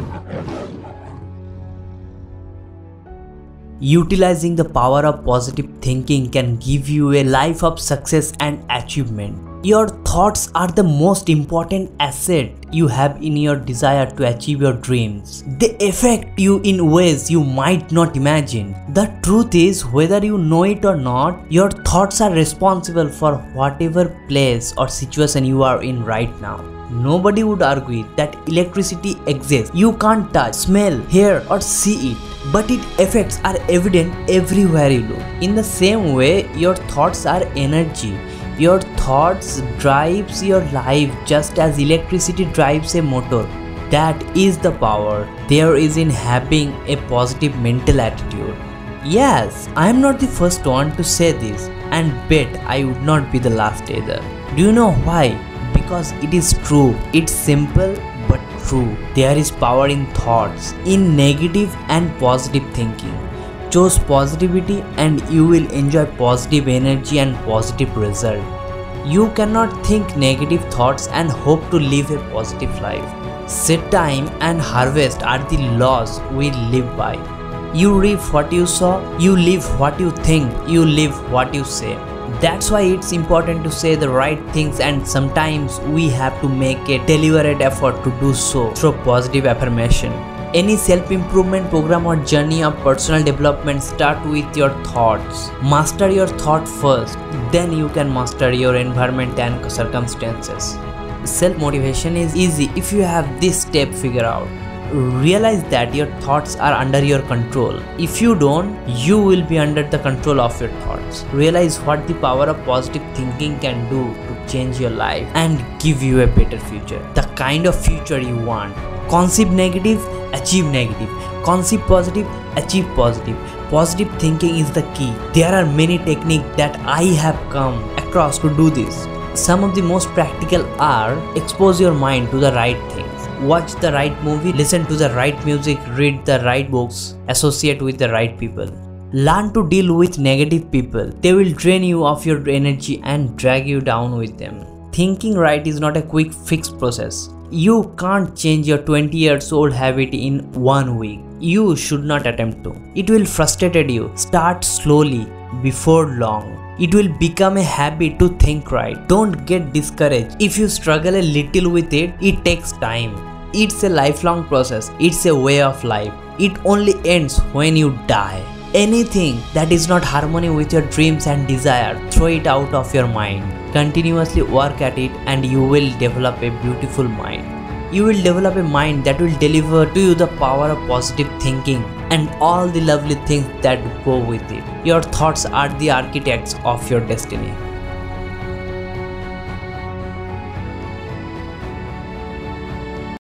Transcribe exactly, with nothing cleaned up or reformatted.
Utilizing the power of positive thinking can give you a life of success and achievement. Your thoughts are the most important asset you have in your desire to achieve your dreams. They affect you in ways you might not imagine. The truth is, whether you know it or not, your thoughts are responsible for whatever place or situation you are in right now. Nobody would argue that electricity exists. You can't touch, smell, hear or see it, but its effects are evident everywhere you look. In the same way, your thoughts are energy. Your thoughts drives your life just as electricity drives a motor. That is the power there is in having a positive mental attitude. Yes, I am not the first one to say this, and bet I would not be the last either. Do you know why? Because it is true. It's simple but true. There is power in thoughts, in negative and positive thinking. Choose positivity and you will enjoy positive energy and positive result. You cannot think negative thoughts and hope to live a positive life. Set time and harvest are the laws we live by. You reap what you sow, you live what you think, you live what you say. That's why it's important to say the right things, and sometimes we have to make a deliberate effort to do so through positive affirmation. Any self-improvement program or journey of personal development start with your thoughts. Master your thought first, then you can master your environment and circumstances. Self-motivation is easy if you have this step figured out. Realize that your thoughts are under your control. If you don't, you will be under the control of your thoughts. Realize what the power of positive thinking can do to change your life and give you a better future. The kind of future you want. Conceive negative, achieve negative. Conceive positive, achieve positive. Positive thinking is the key. There are many techniques that I have come across to do this. Some of the most practical are: expose your mind to the right things. Watch the right movie, listen to the right music, read the right books, associate with the right people. Learn to deal with negative people. They will drain you of your energy and drag you down with them. Thinking right is not a quick fix process. You can't change your twenty years old habit in one week. You should not attempt to. It will frustrate you. Start slowly. Before long, it will become a habit to think right. Don't get discouraged. If you struggle a little with it, it takes time. It's a lifelong process. It's a way of life. It only ends when you die. Anything that is not harmony with your dreams and desire, throw it out of your mind. Continuously work at it and you will develop a beautiful mind. You will develop a mind that will deliver to you the power of positive thinking and all the lovely things that go with it. Your thoughts are the architects of your destiny.